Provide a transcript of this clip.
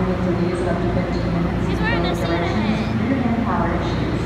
may delays of up to 15 minutes He's in wearing a both suit directions ahead. due to manpower issues.